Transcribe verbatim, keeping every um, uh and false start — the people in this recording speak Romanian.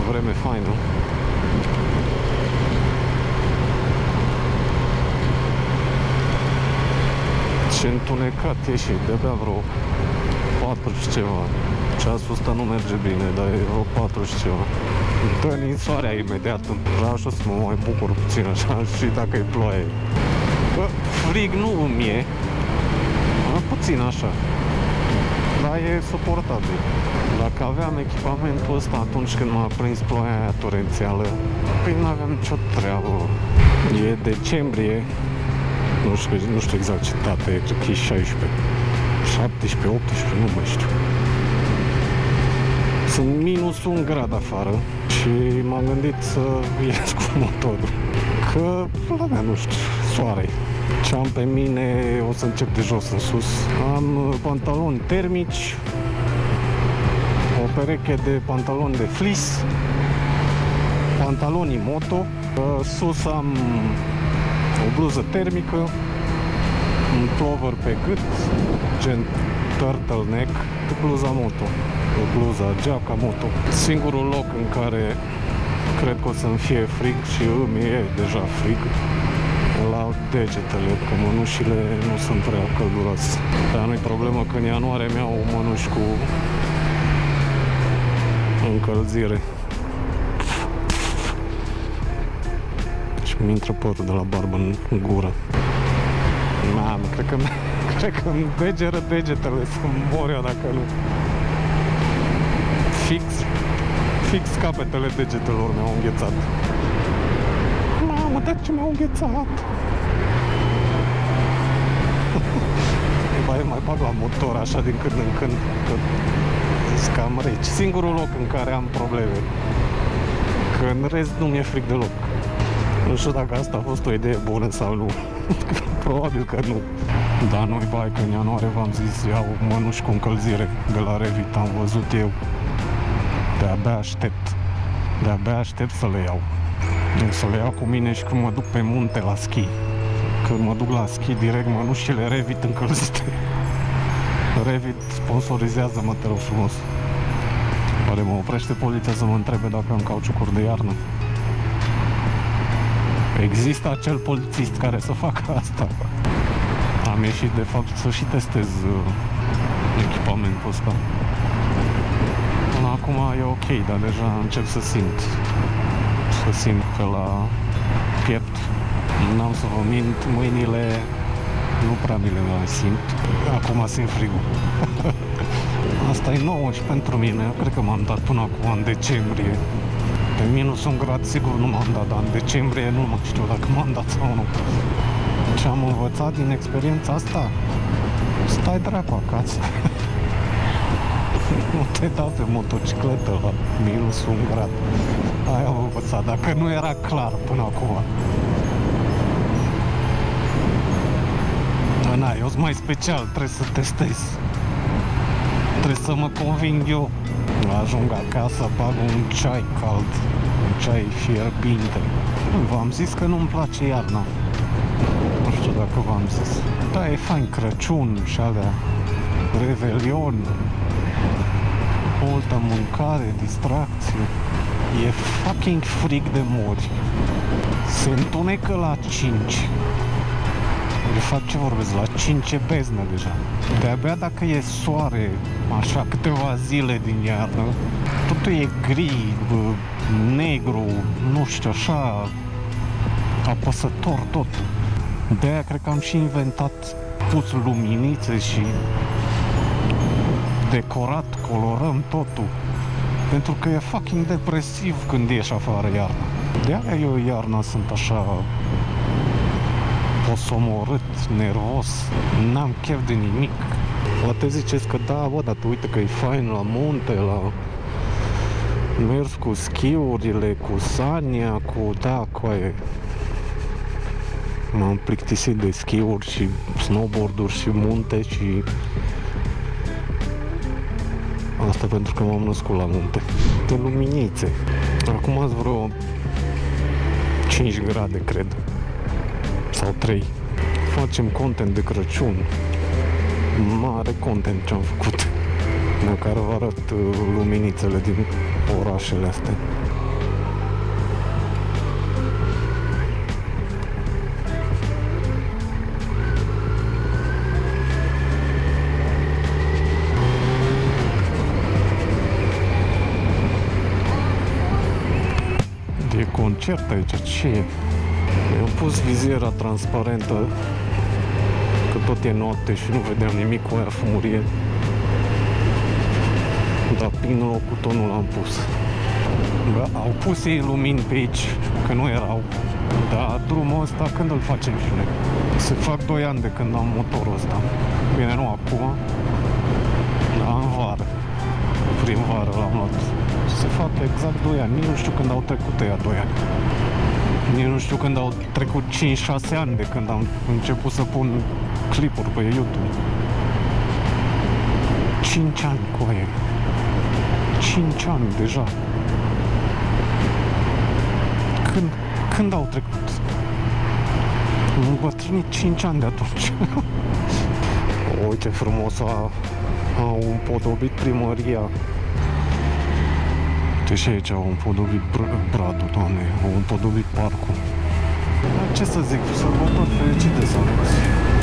vreme faină. Ce întunecat e și de-abia vreo patru și ceva. Ceasul ăsta nu merge bine, dar e vreo patru și ceva. Dă ninsoarea imediat în oraș, o să mă mai bucur puțin așa și dacă e ploaie. Bă, frig nu îmi e, puțin așa, dar e suportabil. Dacă aveam echipamentul ăsta atunci când m-a prins ploaia aia torențială, păi nu aveam nicio treabă. E decembrie, nu știu, nu știu exact ce dată e, cred că e șaisprezece, șaptesprezece, optsprezece, nu mai știu. Sunt minus un grad afară și m-am gândit să ies cu motorul, că la mea, nu știu, soare. Ce am pe mine, o să încep de jos în sus. Am pantaloni termici, o pereche de pantaloni de fleece, pantaloni moto, sus am o bluză termică, un plover pe gât, gen turtleneck, bluza moto, bluza, geaca moto. Singurul loc în care cred că o să-mi fie frig și îmi e deja frig, la degetele, că mănușile nu sunt prea călduroase. Dar nu-i problemă că în ianuarie mi-au mănuși cu încălzire. Și mi intră părul de la barbă în gură. Mamă, cred că, cred că îmi degeră degetele să mor eu dacă nu. Fix, fix capetele degetelor mi-au înghețat. Mamă, dar ce m-au înghețat? Mai, mai bag la motor așa din când în când, că sunt cam reci. Singurul loc în care am probleme, că în rest nu mi-e fric deloc. Nu știu dacă asta a fost o idee bună sau nu. Probabil că nu. Dar nu-i bai că în ianuarie v-am zis, iau mănuși cu încălzire de la Revit, am văzut eu. De-abia aștept. De-abia aștept să le iau. Să le iau cu mine și când mă duc pe munte la schi. Când mă duc la schi, direct mănușile Revit încălzite. Revit sponsorizează-mă, te rog frumos. Oare mă oprește poliția să mă întrebe dacă am cauciucuri de iarnă? Există acel polițist care să facă asta. Am ieșit de fapt să și testez echipamentul ăsta. Până acum e ok, dar deja încep să simt. Să simt că la piept, n-am să vă mint, mâinile nu prea mi le mai simt. Acum simt frigul. Asta e nouă și pentru mine. Eu cred că m-am dat până acum în decembrie. Pe minus un grad sigur nu m-am dat, dar în decembrie nu mă știu dacă m-am dat sau nu. Ce am învățat din experiența asta? Stai dracu acasă. Nu te dau pe motocicletă la minus un grad. Aia am învățat, dacă nu era clar până acum. Na, eu sunt mai special, trebuie să testez. Trebuie să mă conving eu. Ajung acasă, bag un ceai cald, un ceai fierbinte. V-am zis că nu-mi place iarna. Nu știu dacă v-am zis. Da, e fain Crăciun și alea, Revelion, multă mâncare, distracție. E fucking frig de mori. Se întunecă la cinci. De fapt, ce vorbesc? La cinci e beznă deja. De-abia dacă e soare, așa câteva zile din iarnă, totul e gri, negru, nu știu, așa, apăsător tot. De-aia cred că am și inventat pus luminițe și decorat, colorăm totul. Pentru că e fucking depresiv când ieși afară iarna. De-aia eu iarna sunt așa posomorât, nervos, n-am chef de nimic. Poate ziceți că da, bă, dar tu uite că e fain la munte, la mers cu schiurile, cu Sania, cu da, cu aia. M-am plictisit de schiuri și snowboard-uri și munte și asta pentru că m-am născut la munte. De luminițe. Acum ați vreo cinci grade, cred. Sau trei. Facem content de Crăciun. Mare content ce-am făcut. Măcar vă arăt luminițele din orașele astea. E concert aici, ce e? Mi-am pus viziera transparentă, că tot e noapte și nu vedeam nimic cu aia fumurie. Dar prin locul tot nu l-am pus. Bă, au pus ei lumini pe aici, că nu erau. Dar drumul ăsta când îl facem și noi? Se fac doi ani de când am motorul ăsta. Bine, nu acum, dar în vară. Prin vară l-am luat. Se fac exact doi ani. Nici nu știu când au trecut ăia doi ani. Nici nu știu când au trecut cinci șase ani de când am început să pun clipuri pe YouTube. cinci ani cu aia. cinci ani deja. Când, când au trecut? Am îmbătrânit cinci ani de atunci. Uite frumos a, a împodobit primăria. Uite și aici au împodobit bradul, doamne, au împodobit parcul. Ce să zic, sărbători fericite să aveți!